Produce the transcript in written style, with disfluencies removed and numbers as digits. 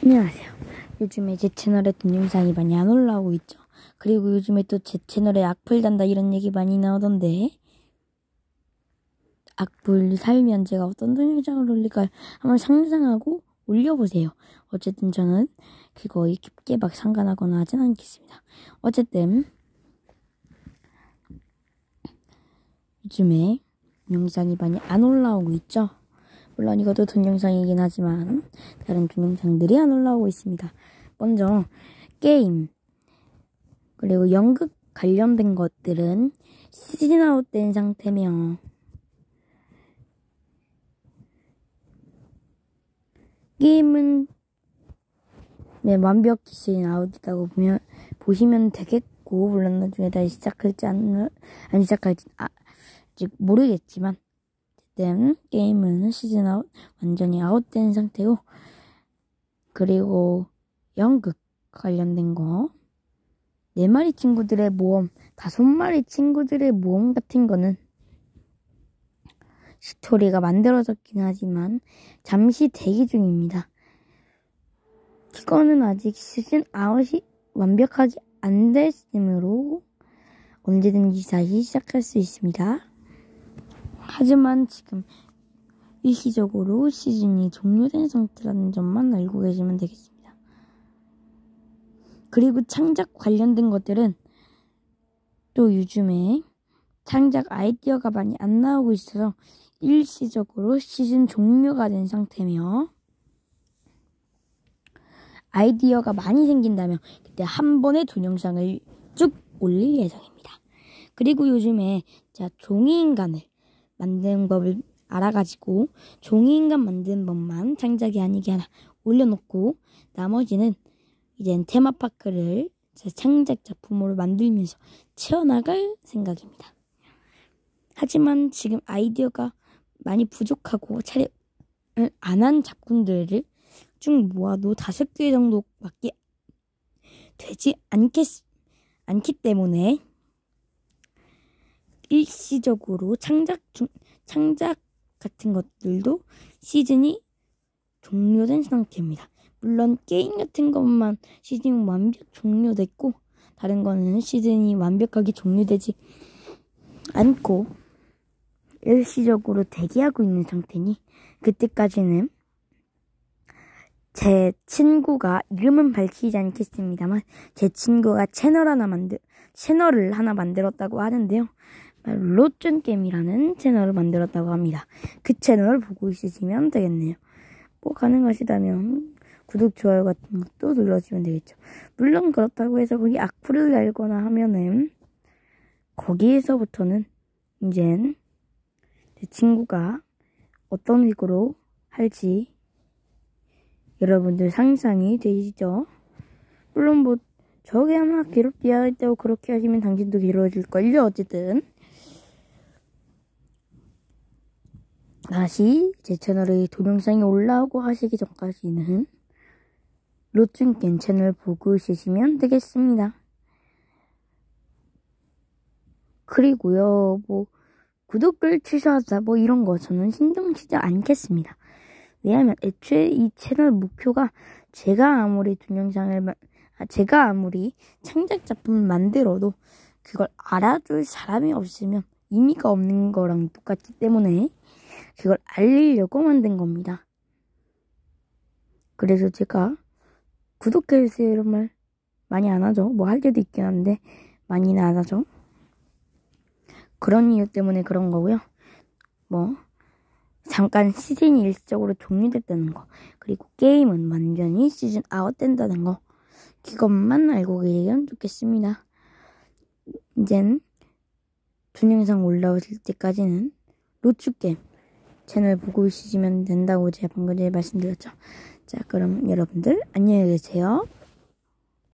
안녕하세요. 요즘에 제 채널에 동영상이 많이 안 올라오고 있죠. 그리고 요즘에 또 제 채널에 악플 단다 이런 얘기 많이 나오던데, 악플 살면 제가 어떤 동영상을 올릴까 한번 상상하고 올려보세요. 어쨌든 저는 그거에 깊게 막 상관하거나 하진 않겠습니다. 어쨌든 요즘에 영상이 많이 안 올라오고 있죠. 물론 이것도 동영상이긴 하지만 다른 동영상들이 안 올라오고 있습니다. 먼저 게임 그리고 연극 관련된 것들은 시즌 아웃 된 상태며, 게임은 완벽히 시즌 아웃이라고 보시면 되겠고, 물론 나중에 다시 시작할지 안 시작할지 아직 모르겠지만, 어쨌든 게임은 시즌 아웃 완전히 아웃된 상태고, 그리고 연극 관련된 거 4마리 친구들의 모험, 5마리 친구들의 모험 같은 거는 스토리가 만들어졌긴 하지만 잠시 대기 중입니다. 이거는 아직 시즌 아웃이 완벽하게 안 됐으므로 언제든지 다시 시작할 수 있습니다. 하지만 지금 일시적으로 시즌이 종료된 상태라는 점만 알고 계시면 되겠습니다. 그리고 창작 관련된 것들은 또 요즘에 창작 아이디어가 많이 안 나오고 있어서 일시적으로 시즌 종료가 된 상태며, 아이디어가 많이 생긴다면 그때 한 번에 동영상을 쭉 올릴 예정입니다. 그리고 요즘에 제가 종이인간을 만드는 법을 알아가지고 종이인간 만드는 법만 창작이 아니게 하나 올려놓고, 나머지는 이젠 테마파크를 제 창작 작품으로 만들면서 채워나갈 생각입니다. 하지만 지금 아이디어가 많이 부족하고 촬영을 안 한 작품들을 쭉 모아도 5개 정도밖에 되지 않기 때문에 일시적으로 창작 같은 것들도 시즌이 종료된 상태입니다. 물론 게임 같은 것만 시즌이 완벽 종료됐고, 다른 거는 시즌이 완벽하게 종료되지 않고 일시적으로 대기하고 있는 상태니, 그때까지는 제 친구가, 이름은 밝히지 않겠습니다만, 제 친구가 채널을 하나 만들었다고 하는데요. 로쫀게임이라는 채널을 만들었다고 합니다. 그 채널을 보고 있으시면 되겠네요. 뭐 가능하시다면 구독, 좋아요 같은 것도 눌러주시면 되겠죠. 물론 그렇다고 해서 거기 악플을 달거나 하면은 거기에서부터는 이젠 제 친구가 어떤 식으로 할지 여러분들 상상이 되시죠? 물론 뭐 저게 하나 괴롭게 하겠다고 그렇게 하시면 당신도 괴로워질걸요. 어쨌든 다시 제 채널에 동영상이 올라오고 하시기 전까지는 로춘겜 채널 보고 있으시면 되겠습니다. 그리고요, 뭐 구독을 취소하자 뭐 이런 거 저는 신경 쓰지 않겠습니다. 왜냐하면 애초에 이 채널 목표가 제가 아무리 창작 작품을 만들어도 그걸 알아줄 사람이 없으면 의미가 없는 거랑 똑같기 때문에 그걸 알리려고 만든 겁니다. 그래서 제가 구독해주세요 이런 말 많이 안 하죠. 뭐 할 때도 있긴 한데 많이는 안 하죠. 그런 이유 때문에 그런 거고요. 뭐 잠깐 시즌이 일시적으로 종료됐다는 거, 그리고 게임은 완전히 시즌 아웃 된다는 거, 그것만 알고 계시면 좋겠습니다. 이젠 동영상 올라오실 때까지는 로추게임 채널 보고 있으시면 된다고 제가 방금 전에 말씀드렸죠. 자, 그럼 여러분들 안녕히 계세요.